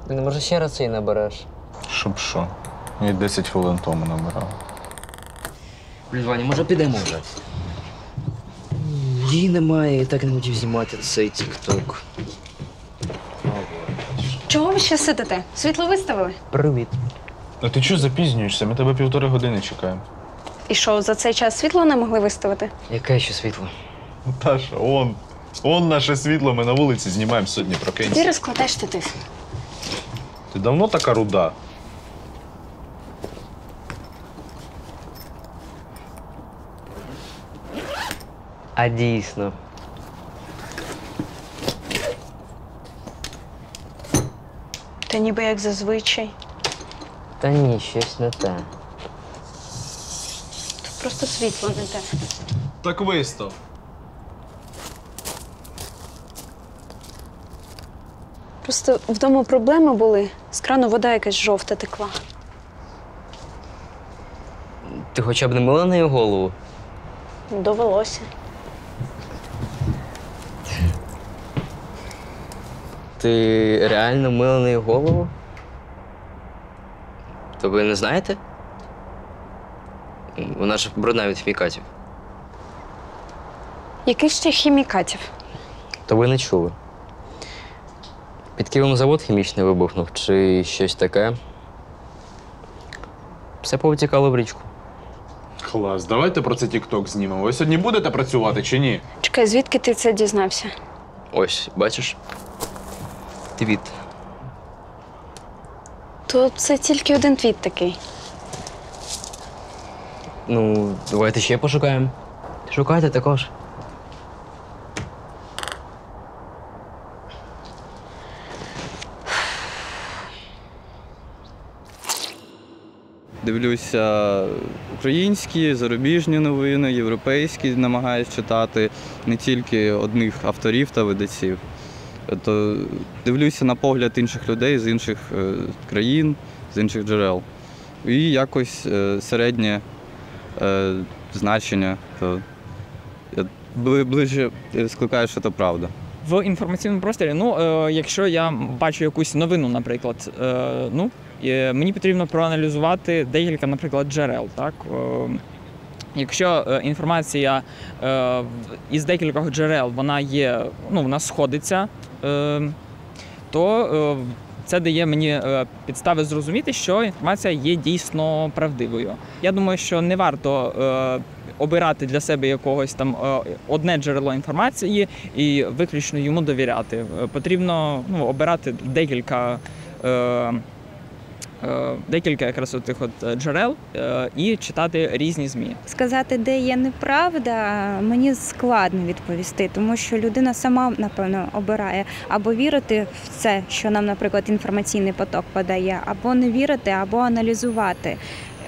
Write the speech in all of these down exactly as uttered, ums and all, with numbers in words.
Ну, може, ще раз цей набереш? Щоб що? Я десять хвилин тому набирав. Блін, Ваня, може підемо вже? Її немає, і так не хотів знімати цей тік-ток. Чого ви ще сидите? Світло виставили? Привіт. А ти чого запізнюєшся? Ми тебе півтори години чекаємо. І що, за цей час світло не могли виставити? Яке ще світло? Наташа, он. Он наше світло, ми на вулиці знімаємо сьогодні, прокинься. Ти розкладеш штатив. Ти давно така руда? А дійсно. Та ніби як зазвичай. Та ні, щось не те. Тут просто світло не те. Так вистав. Просто вдома проблеми були. З крану вода якась жовта текла. Ти хоча б не мила нею голову? Довелося. Ти реально мила нею голову? То ви не знаєте? Вона ж брудна від хімікатів. Яких ще хімікатів? То ви не чули. Під Києвом завод хімічний вибухнув чи щось таке. Все повтікало в річку. Клас, давайте про це тік-ток знімемо. Ви сьогодні будете працювати чи ні? Чекай, звідки ти це дізнався? Ось, бачиш? Твіт. То це тільки один твіт такий. Ну, давайте ще пошукаємо. Шукайте також. Дивлюся українські, зарубіжні новини, європейські, намагаюся читати не тільки одних авторів та видавців. То дивлюся на погляд інших людей з інших країн, з інших джерел. І якось середнє значення, то я ближче скликаю, що це правда. В інформаційному просторі, ну, е, якщо я бачу якусь новину, наприклад, е, ну, е, мені потрібно проаналізувати декілька, наприклад, джерел. Так? Е, якщо е, інформація е, із декількох джерел, вона є, ну, вона сходиться, е, то е, це дає мені е, підстави зрозуміти, що інформація є дійсно правдивою. Я думаю, що не варто е, обирати для себе якогось там одне джерело інформації і виключно йому довіряти. Потрібно, ну, обирати декілька, е, е, декілька якраз отих от джерел е, і читати різні ЗМІ. Сказати, де є неправда, мені складно відповісти, тому що людина сама, напевно, обирає або вірити в це, що нам, наприклад, інформаційний поток подає, або не вірити, або аналізувати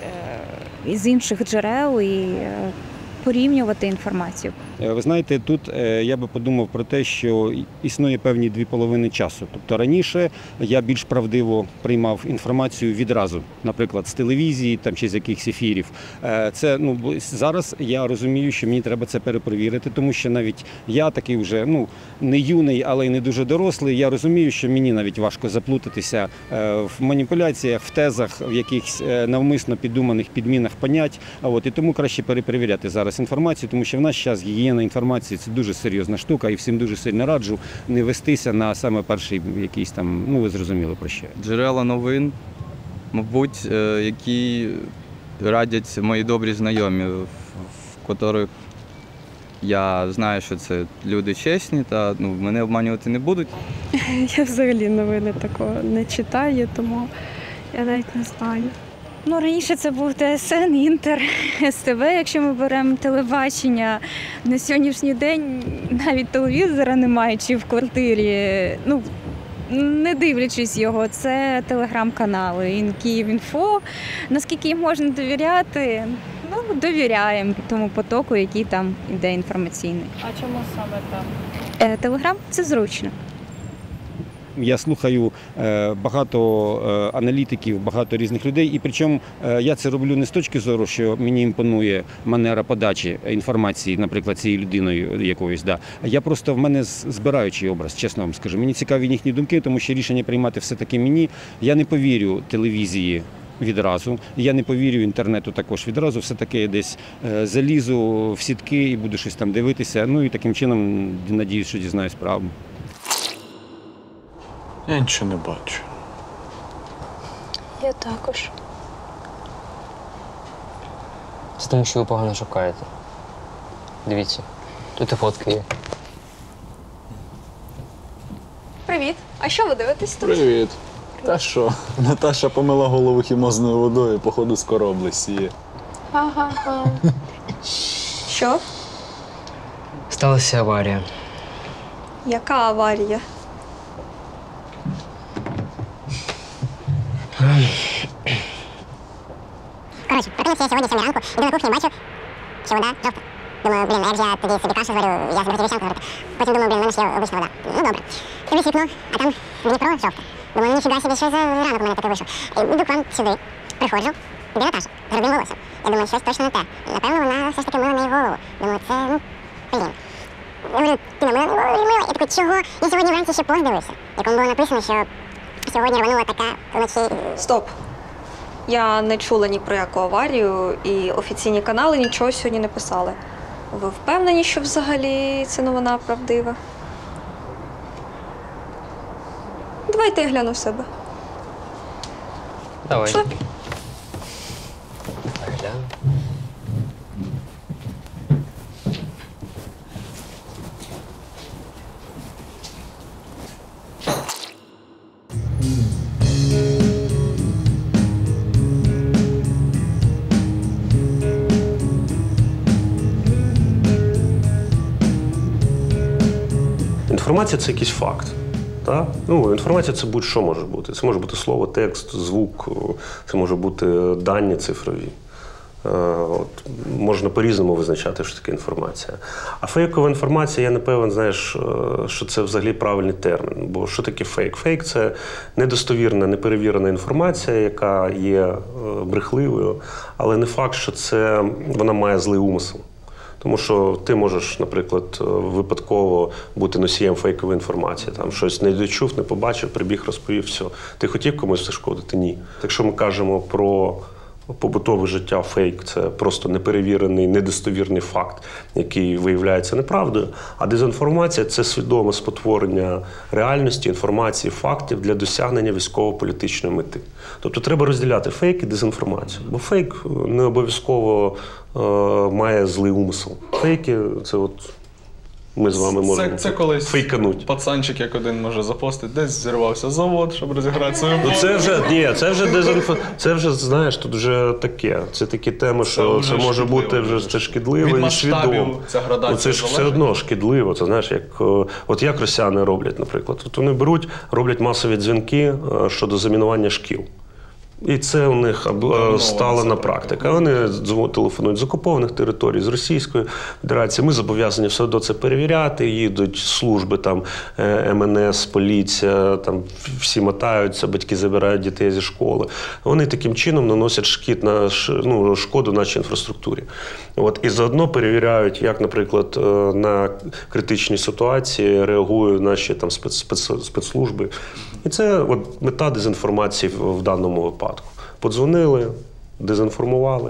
з інших джерел і порівнювати інформацію. Ви знаєте, тут я би подумав про те, що існує певні дві половини часу. Тобто раніше я більш правдиво приймав інформацію відразу, наприклад, з телевізії там, чи з якихось ефірів. Це, ну, зараз я розумію, що мені треба це перепровірити, тому що навіть я такий вже, ну, не юний, але й не дуже дорослий, я розумію, що мені навіть важко заплутатися в маніпуляціях, в тезах, в якихось навмисно піддуманих підмінах понять. От, і тому краще перепровіряти зараз інформацію, тому що в наш час гігієна інформації – це дуже серйозна штука, і всім дуже сильно раджу не вестися на саме перший якийсь там, ну ви зрозуміли про що. Джерела новин, мабуть, які радять мої добрі знайомі, в котрих я знаю, що це люди чесні та, ну, мене обманювати не будуть. Я взагалі новини такого не читаю, тому я навіть не знаю. Ну, раніше це був ТСН, Інтер, СТВ, якщо ми беремо телебачення. На сьогоднішній день навіть телевізора немає чи в квартирі. Ну, не дивлячись його, це телеграм-канали, Київінфо. Наскільки їм можна довіряти? Ну, довіряємо тому потоку, який там іде інформаційний. А чому саме там? Телеграм – це зручно. я слухаю е, багато е, аналітиків, багато різних людей, і причому е, я це роблю не з точки зору, що мені імпонує манера подачі інформації, наприклад, цією людиною якоюсь. Да. Я просто в мене збираючий образ, чесно вам скажу. Мені цікаві їхні думки, тому що рішення приймати все-таки мені. Я не повірю телевізії відразу, я не повірю інтернету також відразу. Все-таки я десь е, залізу в сітки і буду щось там дивитися. Ну і таким чином, надіюсь, що дізнаюсь правду. Я нічого не бачу. Я також. Це тому, що ви погано шукаєте. Дивіться, тут і фотки є. Привіт. А що ви дивитесь тут? Привіт. Та що? Наташа помила голову хімозною водою, походу з корабли сіє. Ага. Що? Сталася аварія. Яка аварія? Коротше, прокинувся я сьогодні сьомій ранку, іду на кухню і бачу, що вода жовта. Думаю, блін, а як же я тоді собі кашу зварю, я заберу вівсянку зварити. Потім думаю, блін, в мене ж є обична вода. Ну добре. Дивлюсь вікно, а там Дніпро жовта. Думаю, ніфіга собі, що за ранок у мене таке вийшов. Іду к вам сюди, приходжу, іде Наташа, з рудим волоссям. Я думаю, щось точно не те. Напевно, вона все ж таки мила мені голову. Думаю, це, ну, блін. Я говорю, ти намила мені голову, мила. Я такий, чого? Я сьогодні вранці ще пост дивився, в якому було написано, що сьогодні рванула така вночі. Стоп. Я не чула ні про яку аварію, і офіційні канали нічого сьогодні не писали. Ви впевнені, що взагалі ця новина правдива? Давайте я гляну в себе. Давай. Що? Гляну. Інформація – це якийсь факт. Так? Ну, інформація – це будь-що може бути. Це може бути слово, текст, звук, це може бути дані цифрові. От, можна по-різному визначати, що таке інформація. А фейкова інформація, я не певен, знаєш, що це взагалі правильний термін. Бо що таке фейк? Фейк – це недостовірна, неперевірена інформація, яка є брехливою, але не факт, що це, вона має злий умисел. Тому що ти можеш, наприклад, випадково бути носієм фейкової інформації. Там щось не дочув, не побачив, прибіг, розповів, все. Ти хотів комусь зашкодити? Ні. Якщо ми кажемо про побутове життя, фейк – це просто неперевірений, недостовірний факт, який виявляється неправдою. А дезінформація – це свідоме спотворення реальності, інформації, фактів для досягнення військово-політичної мети. Тобто треба розділяти фейк і дезінформацію. Бо фейк не обов'язково е, має злий умисел. Фейки – це от ми з вами можемо Це, це колись фейкануть. пацанчик, як один може запостити, десь зірвався завод, щоб розіграти свою Ну це вже, ні, це вже дезінфо... це вже, знаєш, тут вже таке. Це такі теми, що це, це може бути вже це шкідливо і свідомо. Ця градація ну, це ж все одно шкідливо. Це знаєш, як от як росіяни роблять, наприклад. От вони беруть, роблять масові дзвінки щодо замінування шкіл. І це у них сталена практика. Вони телефонують з окупованих територій, з Російської Федерації. Ми зобов'язані все одно це перевіряти. Їдуть служби, там, ем ен ес, поліція, там, всі мотаються, батьки забирають дітей зі школи. Вони таким чином наносять шкід на, ну, шкоду нашій інфраструктурі. От, і заодно перевіряють, як, наприклад, на критичні ситуації реагують наші там, спец, спец, спецслужби. І це от, мета дезінформації в даному випадку. Подзвонили, дезінформували,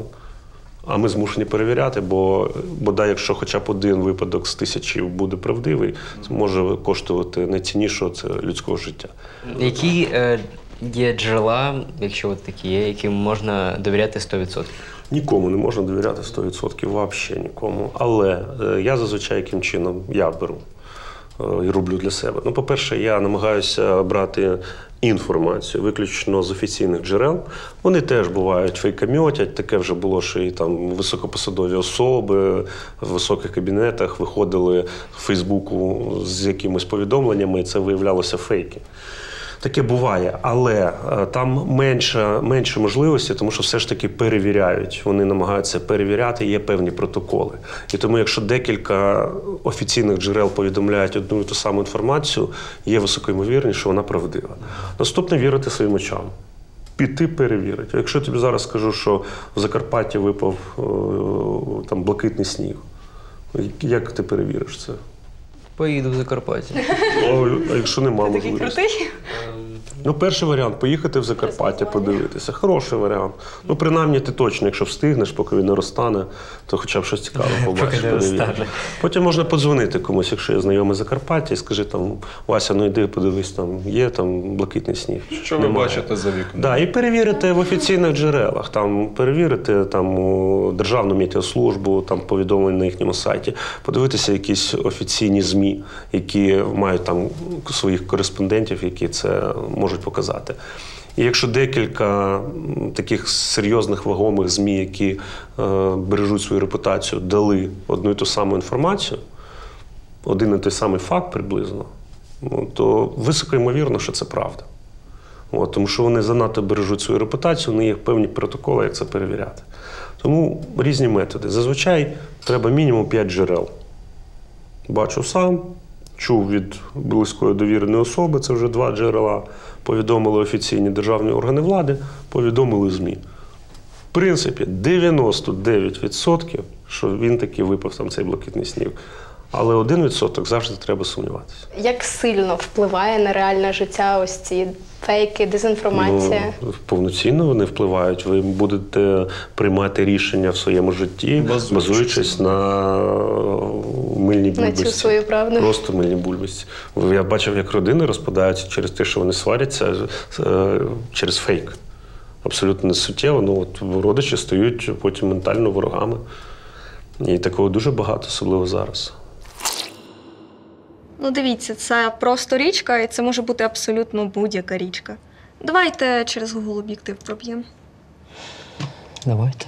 а ми змушені перевіряти, бо бодай, якщо хоча б один випадок з тисячі буде правдивий, це може коштувати найціннішого – це людського життя. Які е, є джерела, якщо от такі є, яким можна довіряти сто відсотків? Нікому не можна довіряти сто відсотків, взагалі нікому. Але е, я зазвичай яким чином я беру і роблю для себе. Ну, по-перше, я намагаюся брати інформацію виключно з офіційних джерел. Вони теж бувають фейкомьотять, таке вже було, що і там високопосадові особи в високих кабінетах виходили в Фейсбуку з якимись повідомленнями, і це виявлялося фейки. таке буває, але е, там менше, менше можливості, тому що все ж таки перевіряють. Вони намагаються перевіряти, є певні протоколи. І тому, якщо декілька офіційних джерел повідомляють одну і ту саму інформацію, є високоймовірність, що вона правдива. Наступне – вірити своїм очам. Піти перевірити. А якщо я тобі зараз скажу, що в Закарпатті випав о, там блакитний сніг, як ти перевіриш це? Поїду в Закарпаття. А якщо нема можливості? Такий крутий. Ну, перший варіант – поїхати в Закарпаття, подивитися. Хороший варіант. Ну, принаймні, ти точно, якщо встигнеш, поки він не розтане, то хоча б щось цікаве побачиш, подивитися. Потім можна подзвонити комусь, якщо є знайомий з Закарпаття, і скажи там, Вася, ну йди, подивись, там є там блакитний сніг. Що ви бачите за вікном? Да, і перевірити в офіційних джерелах, там перевірити там у Державну метеослужбу, там повідомлення на їхньому сайті, подивитися якісь офіційні ЗМІ, які мають там своїх кореспондентів, які це можуть показати. І якщо декілька таких серйозних вагомих ЗМІ, які е, бережуть свою репутацію, дали одну і ту саму інформацію, один і той самий факт приблизно, ну, то високо ймовірно, що це правда. От, тому що вони занадто бережуть свою репутацію, у них є певні протоколи, як це перевіряти. Тому різні методи. Зазвичай треба мінімум п'ять джерел. Бачу сам, чув від близької довіреної особи, це вже два джерела, повідомили офіційні державні органи влади, повідомили ЗМІ. В принципі, дев'яносто дев'ять відсотків, що він таки випав там цей блакитний сніг. Але один відсоток завжди треба сумніватися. Як сильно впливає на реальне життя ось ці фейки, дезінформація? Ну, повноцінно вони впливають. Ви будете приймати рішення в своєму житті, базуючись, базуючись на мильній бульбашці. На цю свою правду. Просто мильній бульбашці. Я бачив, як родини розпадаються через те, що вони сваряться через фейк. Абсолютно несуттєво. Ну, от родичі стають потім ментально ворогами. І такого дуже багато, особливо зараз. Ну, дивіться, це просто річка, і це може бути абсолютно будь-яка річка. Давайте через Google об'єктив проб'ємо. Давайте.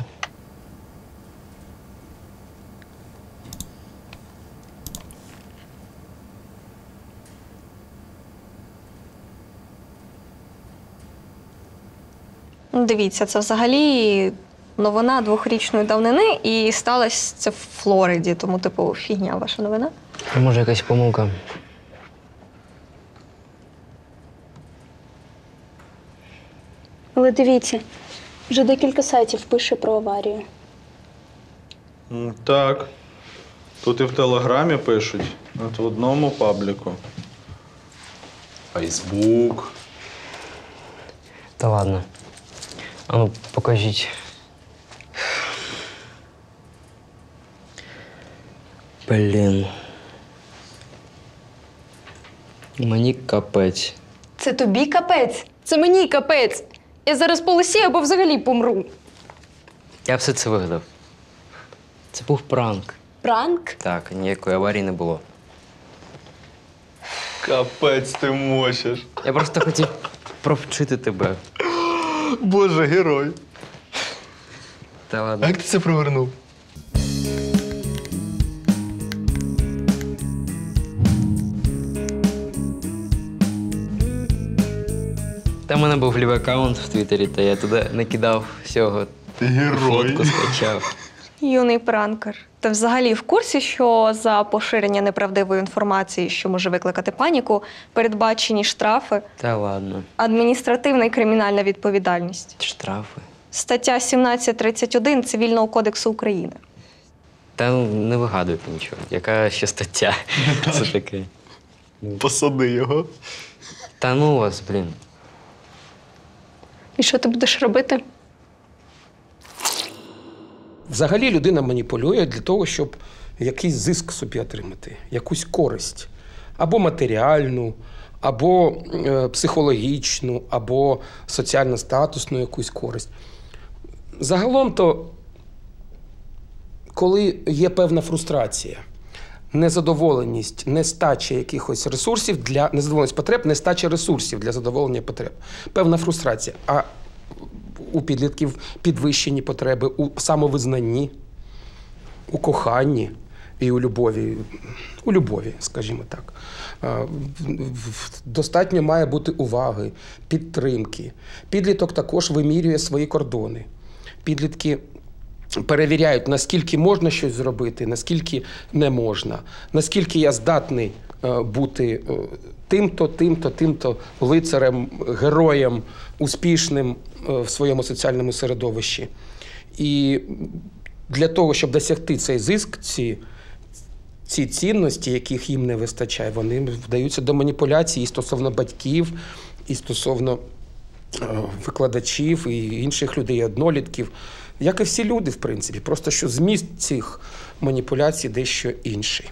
Ну, дивіться, це взагалі новина двохрічної давнини, і сталося це в Флориді, тому, типу, фігня ваша новина. Може, якась помилка. Але дивіться, вже декілька сайтів пише про аварію. Так. Тут і в Телеграмі пишуть, от в одному пабліку. Фейсбук. Та ладно. А ну, покажіть. Блін. Мені капець. Це тобі капець? Це мені капець. Я зараз полисію або взагалі помру. Я все це вигадав. Це був пранк. Пранк? Так, ніякої аварії не було. Капець ти мочиш. Я просто хотів провчити тебе. Боже, герой. Та ладно. Як ти це провернув? Там у мене був лівий аккаунт в Твіттері, та я туди накидав всього. Ти герой. Фотку скачав. Юний пранкер. Ти взагалі в курсі, що за поширення неправдивої інформації, що може викликати паніку, передбачені штрафи, Та ладно. адміністративна і кримінальна відповідальність? Штрафи. Стаття сімнадцять тридцять один Цивільного кодексу України. Та ну, не вигадуйте нічого. Яка ще стаття? Це таке. Посади його. Та ну вас, блін. І що ти будеш робити? Взагалі людина маніпулює для того, щоб якийсь зиск собі отримати, якусь користь. Або матеріальну, або е, психологічну, або соціально-статусну якусь користь. Загалом-то, коли є певна фрустрація, незадоволеність, нестача якихось ресурсів для незадоволеність потреб, нестача ресурсів для задоволення потреб. Певна фрустрація. А у підлітків підвищені потреби, у самовизнанні, у коханні. і у любові, у любові, скажімо так. Достатньо має бути уваги, підтримки. Підліток також вимірює свої кордони. Підлітки перевіряють, наскільки можна щось зробити, наскільки не можна, наскільки я здатний бути тим-то, тим-то, тим-то лицарем, героєм, успішним в своєму соціальному середовищі. І для того, щоб досягти цей зиск, ці, ці цінності, яких їм не вистачає, вони вдаються до маніпуляцій і стосовно батьків, і стосовно викладачів, і інших людей, однолітків. Як і всі люди, в принципі. Просто що зміст цих маніпуляцій дещо інший.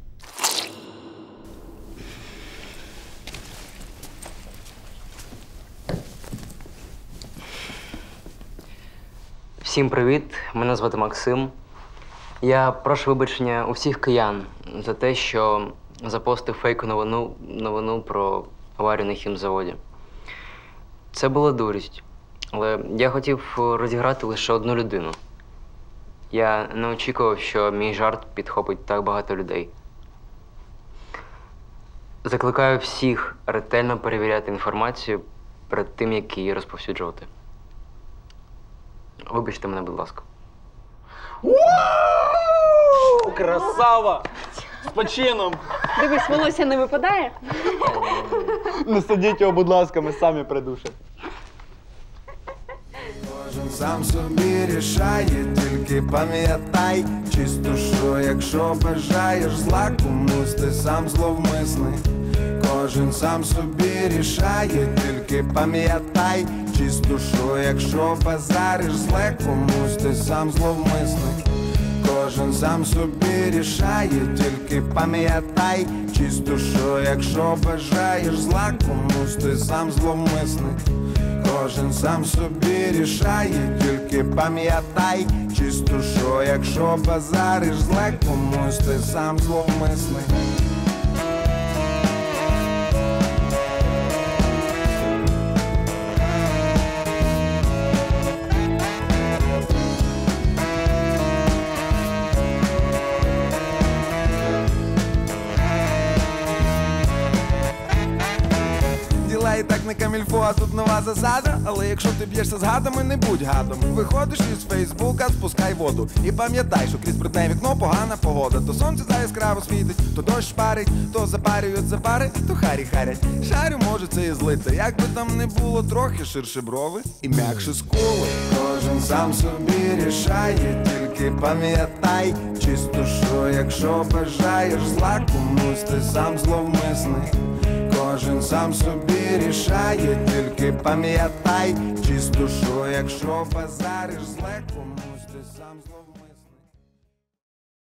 Всім привіт, мене звати Максим. Я прошу вибачення у всіх киян за те, що запостив фейку новину, новину про аварію на хімзаводі. Це була дурість, але я хотів розіграти лише одну людину. Я не очікував, що мій жарт підхопить так багато людей. Закликаю всіх ретельно перевіряти інформацію перед тим, як її розповсюджувати. Вибачте мене, будь ласка. Красава! З почином! Дивись, волосся не випадає? Не садіть його, будь ласка, ми самі придушимо. Кожен сам собі рішає, тільки пам'ятай, чисто що, якщо бажаєш зла комусь, ти сам зловмисний. Кожен сам собі рішає, тільки пам'ятай, чисто що, якщо базариш зле комусь, ти сам зловмисний. Кожен сам собі рішає, тільки пам'ятай, чисто що, якщо бажаєш зла комусь, ти сам зловмисний. Кожен сам собі рішає, тільки пам'ятай, чисто що, якщо базариш зле комусь, ти сам зловмисний. І так не камільфо, а тут нова засада. Але якщо ти б'єшся з гадами, не будь гадом. Виходиш із Фейсбука, спускай воду. І пам'ятай, що крізь брудне вікно погана погода. То сонце яскраво світить, то дощ парить, то запарюють запари, то харі харять. Шарю, може це і злиться. Як би там не було, трохи ширше брови і м'якше скули. Кожен сам собі рішає, тільки пам'ятай, чисто що, якщо бажаєш зла комусь, ти сам зловмисний. Кожен сам собі рішає, тільки пам'ятай, чисто що, якщо базариш зле комусь, ти сам